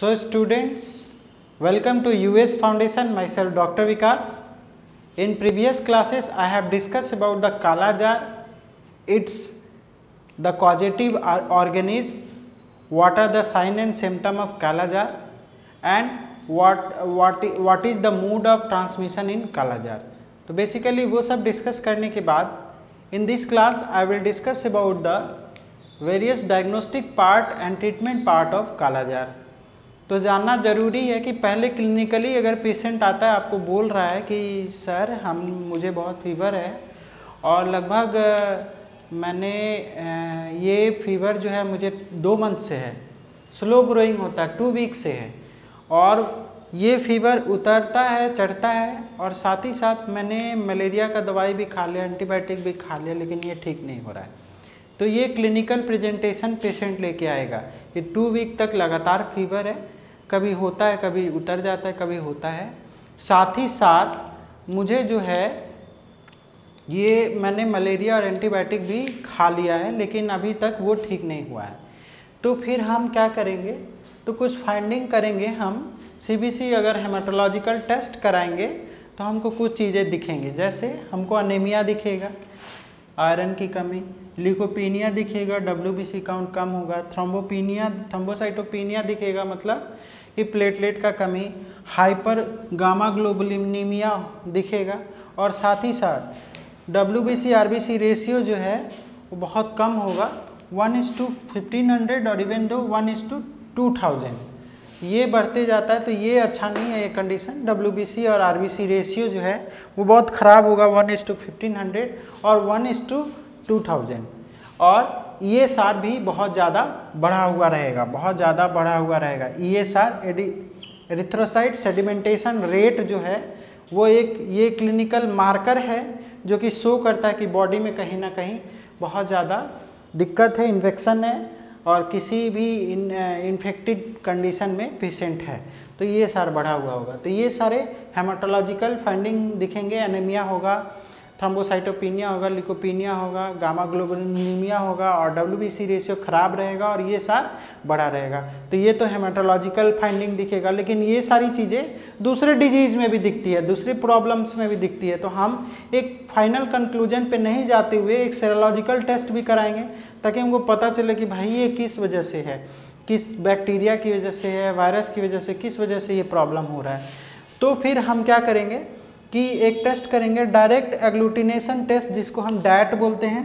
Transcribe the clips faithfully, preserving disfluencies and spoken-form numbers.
So students, welcome to U S Foundation, myself Doctor Vikas. In previous classes I have discussed about the Kala-azar, its the causative organism, what are the sign and symptom of Kala-azar and what what what is the mode of transmission in Kala-azar. तो basically वो सब discuss करने के बाद in this class I will discuss about the various diagnostic part and treatment part of Kala-azar. तो जानना ज़रूरी है कि पहले क्लिनिकली अगर पेशेंट आता है आपको बोल रहा है कि सर हम मुझे बहुत फीवर है और लगभग मैंने ये फीवर जो है मुझे दो मंथ से है, स्लो ग्रोइंग होता है, टू वीक से है और ये फीवर उतरता है चढ़ता है और साथ ही साथ मैंने मलेरिया का दवाई भी खा लिया, एंटीबायोटिक भी खा लिया, लेकिन ये ठीक नहीं हो रहा है। तो ये क्लिनिकल प्रेजेंटेशन पेशेंट लेके आएगा। ये टू वीक तक लगातार फीवर है, कभी होता है कभी उतर जाता है कभी होता है, साथ ही साथ मुझे जो है ये मैंने मलेरिया और एंटीबायोटिक भी खा लिया है लेकिन अभी तक वो ठीक नहीं हुआ है। तो फिर हम क्या करेंगे, तो कुछ फाइंडिंग करेंगे हम। सीबीसी अगर हेमाटोलॉजिकल टेस्ट कराएंगे तो हमको कुछ चीज़ें दिखेंगी, जैसे हमको अनेमिया दिखेगा, आयरन की कमी, ल्यूकोपीनिया दिखेगा, डब्ल्यूबीसी काउंट कम होगा, थ्रोम्बोपीनिया थ्रोम्बोसाइटोपीनिया दिखेगा मतलब कि प्लेटलेट का कमी, हाइपर गामा ग्लोबुलिनीमिया दिखेगा और साथ ही साथ डब्ल्यूबीसी आरबीसी रेशियो जो है वो बहुत कम होगा, one is two fifteen hundred और इवन दो one is two two thousand ये बढ़ते जाता है। तो ये अच्छा नहीं है ये कंडीशन। डब्ल्यूबीसी और आरबीसी रेशियो जो है वो बहुत ख़राब होगा, one is two fifteen hundred और one is two two thousand और ई एस आर भी बहुत ज़्यादा बढ़ा हुआ रहेगा, बहुत ज़्यादा बढ़ा हुआ रहेगा। E S R erythrocyte sedimentation rate जो है वो एक ये क्लिनिकल मार्कर है जो कि शो करता है कि बॉडी में कहीं ना कहीं बहुत ज़्यादा दिक्कत है, इन्फेक्शन है और किसी भी इन इन्फेक्टेड कंडीशन में पेशेंट है तो ये सारा बढ़ा हुआ होगा। तो ये सारे हेमाटोलॉजिकल फाइंडिंग दिखेंगे, एनीमिया होगा, थ्रोम्बोसाइटोपिनिया होगा, ल्यूकोपीनिया होगा, गामा ग्लोबुलिनीमिया होगा और डब्ल्यूबीसी रेशियो खराब रहेगा और ये सार बढ़ा रहेगा। तो ये तो हेमाटोलॉजिकल फाइंडिंग दिखेगा, लेकिन ये सारी चीज़ें दूसरे डिजीज़ में भी दिखती है, दूसरी प्रॉब्लम्स में भी दिखती है। तो हम एक फाइनल कंक्लूजन पे नहीं जाते हुए एक सेरोलॉजिकल टेस्ट भी कराएंगे ताकि हमको पता चले कि भाई ये किस वजह से है, किस बैक्टीरिया की वजह से है, वायरस की वजह से, किस वजह से ये प्रॉब्लम हो रहा है। तो फिर हम क्या करेंगे कि एक टेस्ट करेंगे, डायरेक्ट एग्लूटिनेशन टेस्ट जिसको हम डैट बोलते हैं,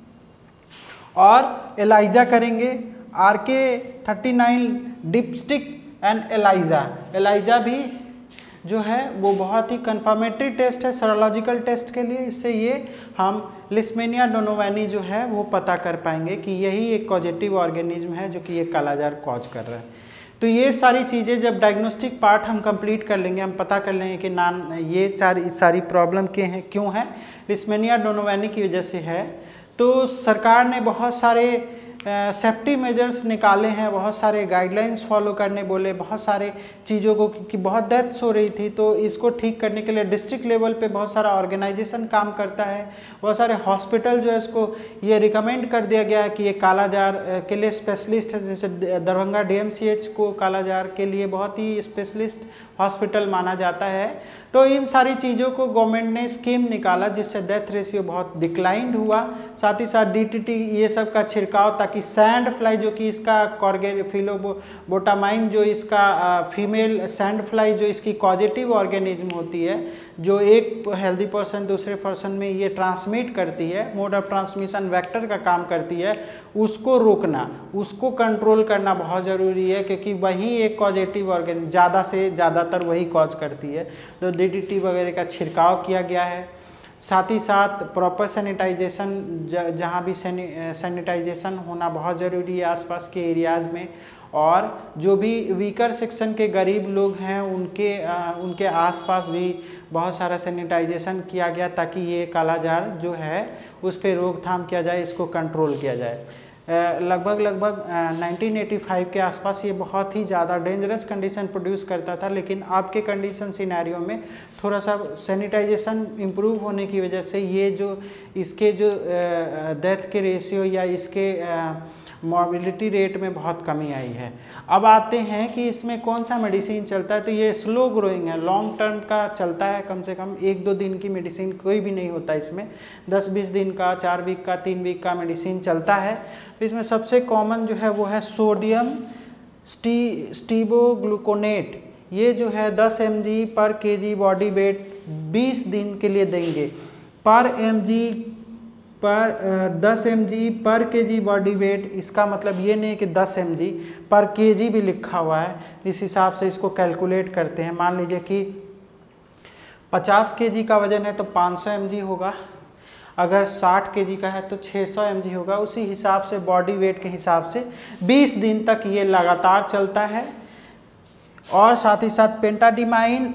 और एलाइजा करेंगे, R K thirty nine dipstick and ELISA. ELISA भी जो है वो बहुत ही कंफर्मेटरी टेस्ट है सेरोलॉजिकल टेस्ट के लिए। इससे ये हम लिस्मेनिया डोनोवानी जो है वो पता कर पाएंगे कि यही एक कॉजेटिव ऑर्गेनिज्म है जो कि ये कालाजार कॉज कर रहा है। तो ये सारी चीज़ें जब डायग्नोस्टिक पार्ट हम कंप्लीट कर लेंगे, हम पता कर लेंगे कि नान ये सारी सारी प्रॉब्लम के हैं क्यों है, लिस्मेनिया डोनोवानी की वजह से है। तो सरकार ने बहुत सारे सेफ्टी मेजर्स निकाले हैं, बहुत सारे गाइडलाइंस फॉलो करने बोले, बहुत सारे चीज़ों को कि बहुत डेथ्स हो रही थी तो इसको ठीक करने के लिए डिस्ट्रिक्ट लेवल पे बहुत सारा ऑर्गेनाइजेशन काम करता है, बहुत सारे हॉस्पिटल जो है इसको ये रिकमेंड कर दिया गया है कि ये कालाजार के लिए स्पेशलिस्ट है। जैसे दरभंगा डीएमसीएच को कालाजार के लिए बहुत ही स्पेशलिस्ट हॉस्पिटल माना जाता है। तो इन सारी चीज़ों को गवर्नमेंट ने स्कीम निकाला जिससे डेथ रेशियो बहुत डिक्लाइंड हुआ। साथ ही साथ डीटीटी ये सब का छिड़काव ताकि सैंड फ्लाई जो कि इसका कॉर्गे फिलोबोटामाइन जो इसका फीमेल सैंड फ्लाई जो इसकी कॉजेटिव ऑर्गेनिज्म होती है जो एक हेल्दी पर्सन दूसरे पर्सन में ये ट्रांसमिट करती है, मोड ऑफ ट्रांसमिशन वेक्टर का काम करती है, उसको रोकना, उसको कंट्रोल करना बहुत ज़रूरी है क्योंकि वही एक कॉजेटिव ऑर्गेनिज्म ज़्यादा से ज़्यादातर वही कॉज करती है। तो डीटीटी वगैरह का छिड़काव किया गया है। साथ ही साथ प्रॉपर सैनिटाइजेशन, जहाँ भी सैनिटाइजेशन होना बहुत ज़रूरी है आसपास के एरियाज़ में, और जो भी वीकर सेक्शन के गरीब लोग हैं उनके आ, उनके आसपास भी बहुत सारा सैनिटाइजेशन किया गया ताकि ये कालाजार जो है उस पर रोकथाम किया जाए, इसको कंट्रोल किया जाए। लगभग लगभग नाइनटीन एटी फाइव के आसपास ये बहुत ही ज़्यादा डेंजरस कंडीशन प्रोड्यूस करता था, लेकिन आपके कंडीशन सिनेरियो में थोड़ा सा सैनिटाइजेशन इम्प्रूव होने की वजह से ये जो इसके जो डेथ के रेशियो या इसके मॉर्बिलिटी रेट में बहुत कमी आई है। अब आते हैं कि इसमें कौन सा मेडिसिन चलता है, तो ये स्लो ग्रोइंग है, लॉन्ग टर्म का चलता है, कम से कम एक दो दिन की मेडिसिन कोई भी नहीं होता इसमें, दस बीस दिन का, चार वीक का, तीन वीक का मेडिसिन चलता है। तो इसमें सबसे कॉमन जो है वो है सोडियम स्टी स्टीबोग्लूकोनेट, ये जो है दस एम जी पर के जी बॉडी वेट बीस दिन के लिए देंगे। पर एम जी पर दस एम जी पर के जी बॉडी वेट, इसका मतलब ये नहीं कि दस एम जी पर के जी भी लिखा हुआ है, इस हिसाब से इसको कैलकुलेट करते हैं। मान लीजिए कि पचास के जी का वजन है तो पाँच सौ एम जी होगा, अगर साठ के जी का है तो छः सौ एम जी होगा, उसी हिसाब से बॉडी वेट के हिसाब से बीस दिन तक ये लगातार चलता है। और साथ ही साथ पेंटाडिमाइन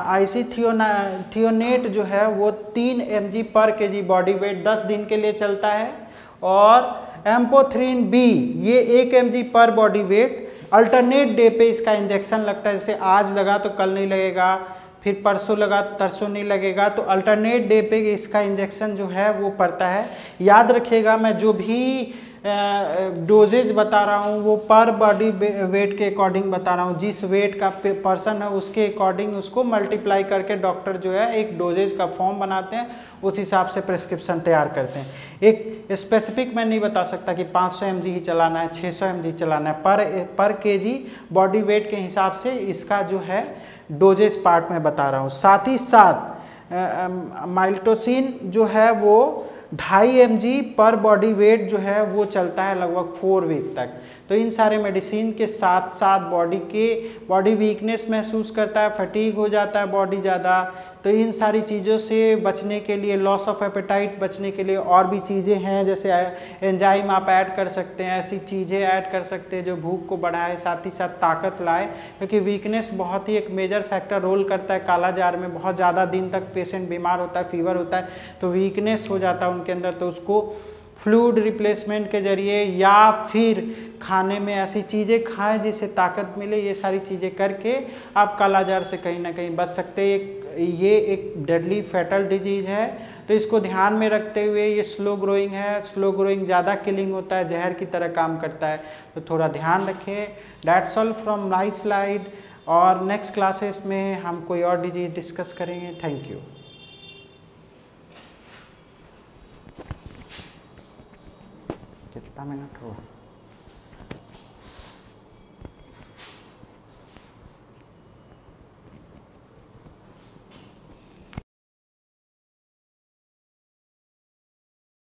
आइसीथियोनेट जो है वो तीन एम जी पर के जी बॉडी वेट दस दिन के लिए चलता है। और एम्पोथ्रीन बी ये एक एम जी पर बॉडी वेट अल्टरनेट डे पे इसका इंजेक्शन लगता है, जैसे आज लगा तो कल नहीं लगेगा, फिर परसों लगा तरसों नहीं लगेगा, तो अल्टरनेट डे पे इसका इंजेक्शन जो है वो पड़ता है। याद रखिएगा मैं जो भी डोजेज बता रहा हूँ वो पर बॉडी वेट के अकॉर्डिंग बता रहा हूँ, जिस वेट का पर्सन है उसके अकॉर्डिंग उसको मल्टीप्लाई करके डॉक्टर जो है एक डोजेज का फॉर्म बनाते हैं, उस हिसाब से प्रिस्क्रिप्शन तैयार करते हैं। एक स्पेसिफिक मैं नहीं बता सकता कि पाँच सौ एम जी ही चलाना है, छः सौ एम जी चलाना है, पर पर के जी बॉडी वेट के हिसाब से इसका जो है डोजेज पार्ट में बता रहा हूँ। साथ ही साथ माइल्टोसिन जो है वो ढाई एम जी पर बॉडी वेट जो है वो चलता है लगभग फोर वीक तक। तो इन सारे मेडिसिन के साथ साथ बॉडी के बॉडी वीकनेस महसूस करता है, फटीग हो जाता है बॉडी ज़्यादा, तो इन सारी चीज़ों से बचने के लिए, लॉस ऑफ एपेटाइट बचने के लिए और भी चीज़ें हैं, जैसे एंजाइम आप ऐड कर सकते हैं, ऐसी चीज़ें ऐड कर सकते हैं जो भूख को बढ़ाए, साथ ही साथ ताकत लाए, क्योंकि वीकनेस बहुत ही एक मेजर फैक्टर रोल करता है कालाजार में। बहुत ज़्यादा दिन तक पेशेंट बीमार होता है, फीवर होता है, तो वीकनेस हो जाता है उनके अंदर, तो उसको फ्लूइड रिप्लेसमेंट के जरिए या फिर खाने में ऐसी चीज़ें खाएं जिससे ताकत मिले, ये सारी चीज़ें करके आप कालाजार से कहीं ना कहीं बच सकते हैं। एक ये एक डेडली फैटल डिजीज है, तो इसको ध्यान में रखते हुए, ये स्लो ग्रोइंग है, स्लो ग्रोइंग ज़्यादा किलिंग होता है, जहर की तरह काम करता है, तो थोड़ा ध्यान रखें। That's all from my slide, और नेक्स्ट क्लासेस में हम कोई और डिजीज डिस्कस करेंगे। Thank you. कितना मिनट हुआ?